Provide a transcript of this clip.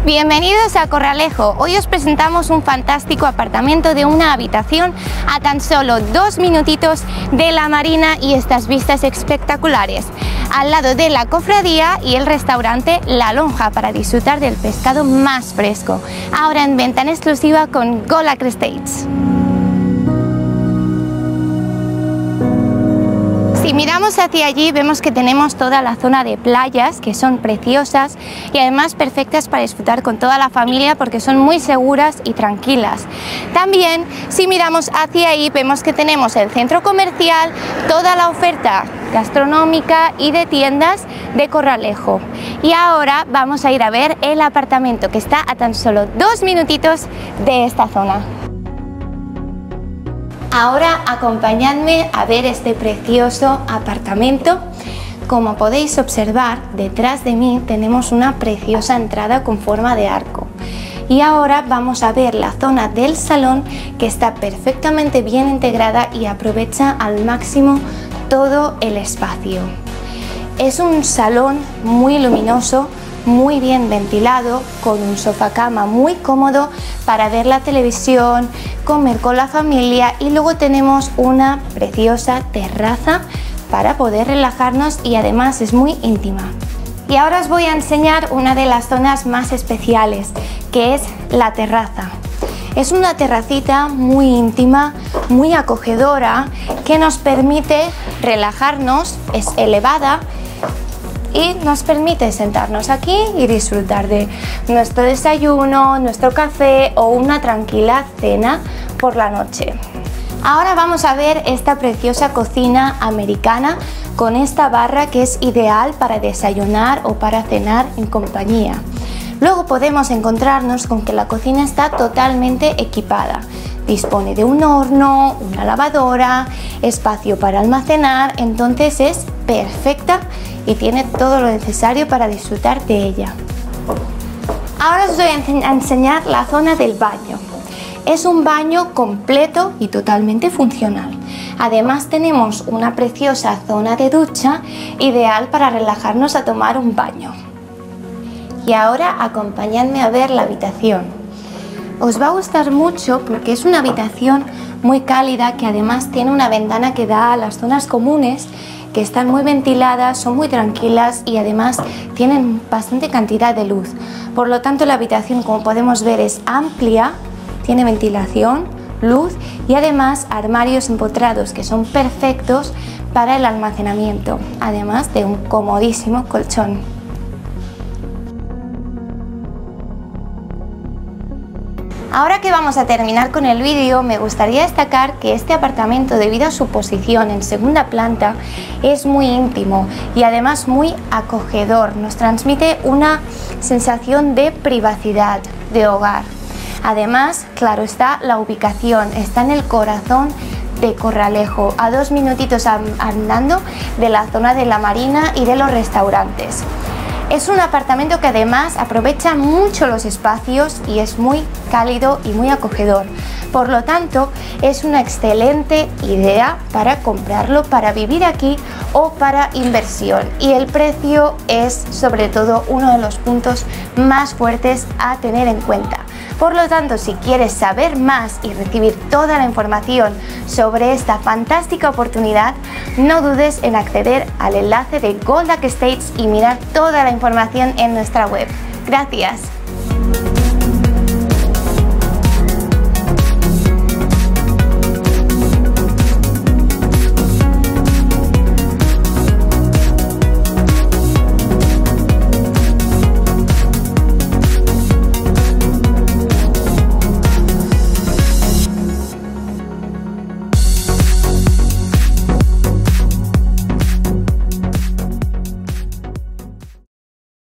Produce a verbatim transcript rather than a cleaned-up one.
Bienvenidos a Corralejo. Hoy os presentamos un fantástico apartamento de una habitación a tan solo dos minutitos de la marina y estas vistas espectaculares, al lado de la cofradía y el restaurante La Lonja para disfrutar del pescado más fresco. Ahora en venta en exclusiva con Gold Estates. Si miramos hacia allí vemos que tenemos toda la zona de playas que son preciosas y además perfectas para disfrutar con toda la familia porque son muy seguras y tranquilas. También si miramos hacia ahí vemos que tenemos el centro comercial, toda la oferta gastronómica y de tiendas de Corralejo. Y ahora vamos a ir a ver el apartamento que está a tan solo dos minutitos de esta zona. Ahora acompañadme a ver este precioso apartamento. Como podéis observar, detrás de mí tenemos una preciosa entrada con forma de arco. Y ahora vamos a ver la zona del salón, que está perfectamente bien integrada y aprovecha al máximo todo el espacio. Es un salón muy luminoso, muy bien ventilado, con un sofá cama muy cómodo para ver la televisión, comer con la familia, y luego tenemos una preciosa terraza para poder relajarnos y además es muy íntima. Y ahora os voy a enseñar una de las zonas más especiales, que es la terraza. Es una terracita muy íntima, muy acogedora, que nos permite relajarnos, es elevada y nos permite sentarnos aquí y disfrutar de nuestro desayuno, nuestro café o una tranquila cena por la noche. Ahora vamos a ver esta preciosa cocina americana con esta barra que es ideal para desayunar o para cenar en compañía. Luego podemos encontrarnos con que la cocina está totalmente equipada. Dispone de un horno, una lavadora, espacio para almacenar, entonces es perfecta y tiene todo lo necesario para disfrutar de ella. Ahora os voy a enseñar la zona del baño. Es un baño completo y totalmente funcional. Además tenemos una preciosa zona de ducha, ideal para relajarnos a tomar un baño. Y ahora acompañadme a ver la habitación. Os va a gustar mucho porque es una habitación muy cálida que además tiene una ventana que da a las zonas comunes, que están muy ventiladas, son muy tranquilas y además tienen bastante cantidad de luz. Por lo tanto la habitación, como podemos ver, es amplia, tiene ventilación, luz y además armarios empotrados que son perfectos para el almacenamiento, además de un comodísimo colchón. Ahora que vamos a terminar con el vídeo, me gustaría destacar que este apartamento, debido a su posición en segunda planta, es muy íntimo y además muy acogedor. Nos transmite una sensación de privacidad, de hogar. Además, claro está, la ubicación está en el corazón de Corralejo, a dos minutitos andando de la zona de la marina y de los restaurantes. Es un apartamento que además aprovecha mucho los espacios y es muy cálido y muy acogedor. Por lo tanto, es una excelente idea para comprarlo, para vivir aquí o para inversión. Y el precio es sobre todo uno de los puntos más fuertes a tener en cuenta. Por lo tanto, si quieres saber más y recibir toda la información sobre esta fantástica oportunidad, no dudes en acceder al enlace de Gold Estates y mirar toda la información en nuestra web. Gracias.